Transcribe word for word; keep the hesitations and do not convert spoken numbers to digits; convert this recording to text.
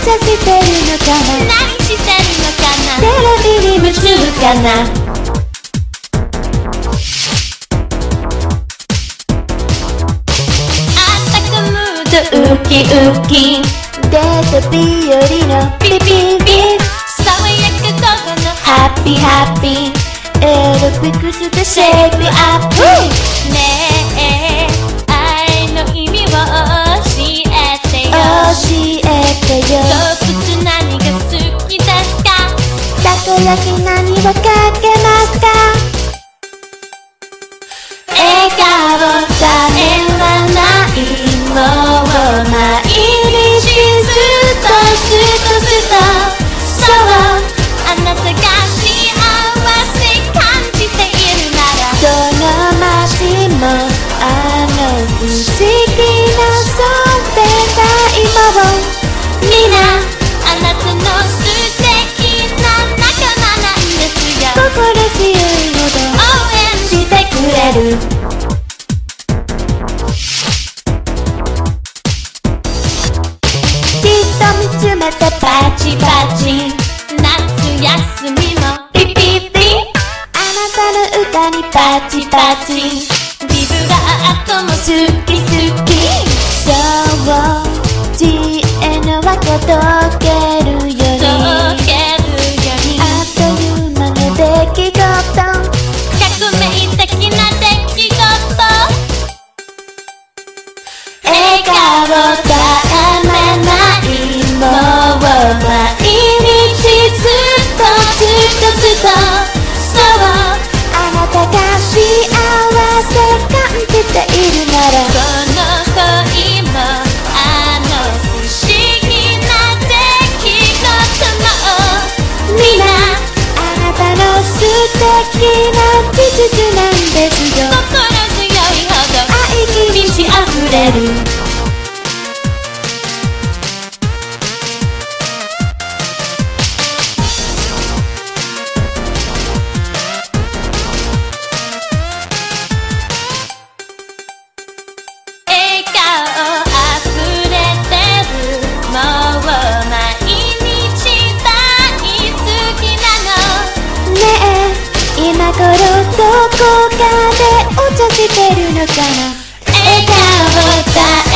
茶してるのかな、 何してるのかな、 テレビに夢中かな。 あったかムードウキウキ、 デート日和のピピピ、 爽やか午後のハッピーハッピー、エロピクスでシェイプアップ。 ねえ愛の意味を教えてよ、 教えてよ。 動物何が好きですか、 たこ焼き何をかけますか。 笑顔絶えはないもう毎日ずっとずっとずっと、そうあなたが幸せ感じているなら、 どの街もあの不思議なそんでないもん、 みんなあなたの素敵な仲間なんですよ、 心強いほど応援してくれる。じっと見つめてパチパチ、 夏休みもピピピ、あなたの歌にパチパチ、 ビブラートも好き好き。そう知恵の輪が溶けるように、 溶けるように、 あっという間の出来事、 革命的な出来事、 笑顔絶え間ないもう毎日ずっとずっとずっと、そうあなたが幸せ感じているなら、 この恋もあの不思議な出来事も、 みんなあなたの素敵な事実なんですよ。 心強いほど愛に満ち溢れる。 笑顔あふれてる、もう毎日大好きなの、 ねえ今頃どこかでお茶してるのかな。 笑顔絶え